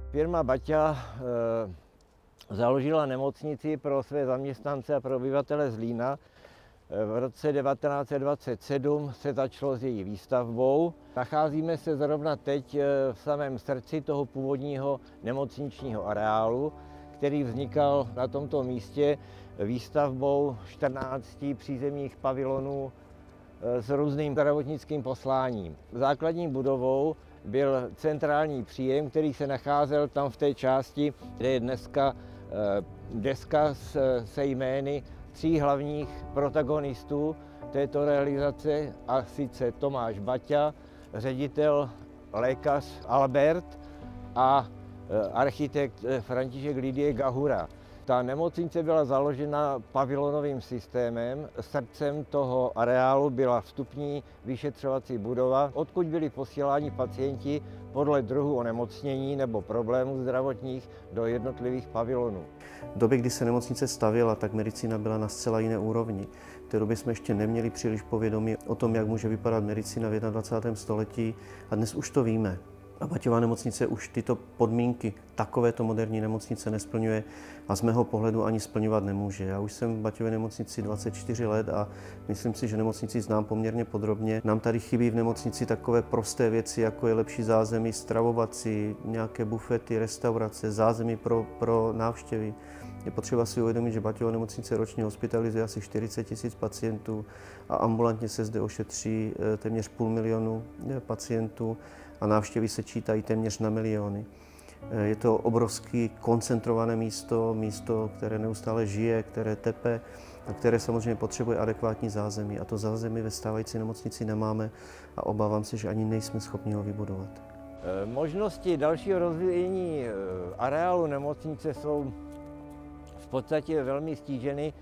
Firma Baťa založila nemocnici pro své zaměstnance a pro obyvatele Zlína. V roce 1927 se začalo s její výstavbou. Nacházíme se zrovna teď v samém srdci toho původního nemocničního areálu, který vznikal na tomto místě výstavbou 14 přízemních pavilonů s různým zdravotnickým posláním. Základní budovou byl centrální příjem, který se nacházel tam v té části, kde je dneska deska se jmény 3 hlavních protagonistů této realizace, a sice Tomáš Baťa, ředitel lékař Albert a architekt František Lidie Gahura. Ta nemocnice byla založena pavilonovým systémem. Srdcem toho areálu byla vstupní vyšetřovací budova, odkud byli posíláni pacienti podle druhu onemocnění nebo problémů zdravotních do jednotlivých pavilonů. V době, kdy se nemocnice stavěla, tak medicína byla na zcela jiné úrovni. V té době jsme ještě neměli příliš povědomí o tom, jak může vypadat medicína v 21. století, a dnes už to víme. A Baťova nemocnice už tyto podmínky takovéto moderní nemocnice nesplňuje a z mého pohledu ani splňovat nemůže. Já už jsem v Baťově nemocnici 24 let a myslím si, že nemocnici znám poměrně podrobně. Nám tady chybí v nemocnici takové prosté věci, jako je lepší zázemí stravovací, nějaké bufety, restaurace, zázemí pro návštěvy. Je potřeba si uvědomit, že Baťova nemocnice ročně hospitalizuje asi 40 000 pacientů a ambulantně se zde ošetří téměř 500 000 pacientů a návštěvy se čítají téměř na miliony. Je to obrovský koncentrované místo, které neustále žije, které tepe a které samozřejmě potřebuje adekvátní zázemí. A to zázemí ve stávající nemocnici nemáme a obávám se, že ani nejsme schopni ho vybudovat. Možnosti dalšího rozvíjení areálu nemocnice jsou v podstatě velmi stíženy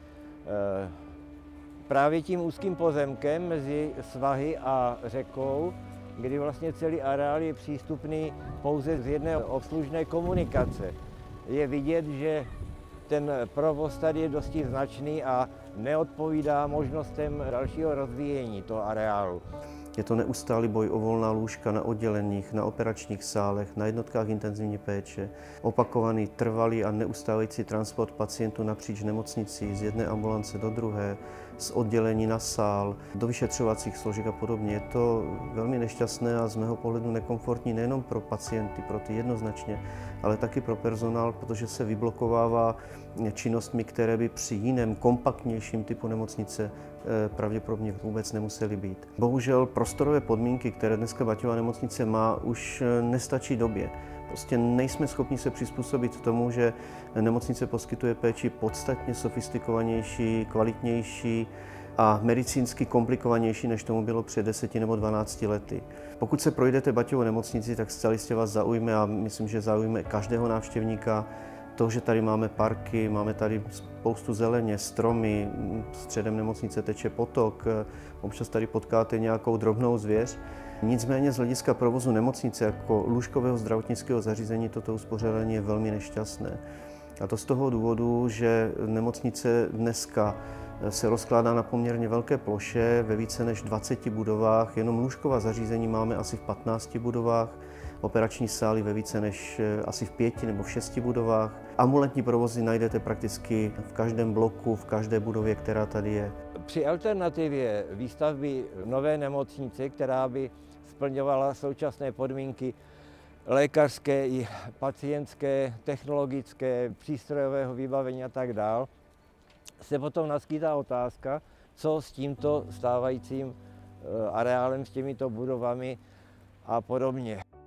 právě tím úzkým pozemkem mezi svahy a řekou, kdy vlastně celý areál je přístupný pouze z jedné obslužné komunikace. Je vidět, že ten provoz tady je dosti značný a neodpovídá možnostem dalšího rozvíjení toho areálu. Je to neustálý boj o volná lůžka na odděleních, na operačních sálech, na jednotkách intenzivní péče, opakovaný, trvalý a neustávající transport pacientů napříč nemocnicí z jedné ambulance do druhé, z oddělení na sál, do vyšetřovacích složek a podobně. Je to velmi nešťastné a z mého pohledu nekomfortní nejenom pro pacienty, pro ty jednoznačně, ale taky pro personál, protože se vyblokovává činnostmi, které by při jiném, kompaktnějším typu nemocnice pravděpodobně vůbec nemusely být. Bohužel prostorové podmínky, které dneska Baťova nemocnice má, už nestačí době. Prostě nejsme schopni se přizpůsobit tomu, že nemocnice poskytuje péči podstatně sofistikovanější, kvalitnější a medicínsky komplikovanější, než tomu bylo před 10 nebo 12 lety. Pokud se projdete Baťovou nemocnici, tak zcela jistě vás zaujme a myslím, že zaujme každého návštěvníka to, že tady máme parky, máme tady spoustu zeleně, stromy, středem nemocnice teče potok, občas tady potkáte nějakou drobnou zvěř. Nicméně z hlediska provozu nemocnice jako lůžkového zdravotnického zařízení toto uspořádání je velmi nešťastné. A to z toho důvodu, že nemocnice dneska se rozkládá na poměrně velké ploše ve více než 20 budovách, jenom lůžková zařízení máme asi v 15 budovách, operační sály ve více než asi v 5 nebo v 6 budovách. Ambulantní provozy najdete prakticky v každém bloku, v každé budově, která tady je. Při alternativě výstavby nové nemocnice, která by splňovala současné podmínky lékařské i pacientské, technologické, přístrojového vybavení a tak dále, se potom naskýtá otázka, co s tímto stávajícím areálem, s těmito budovami a podobně.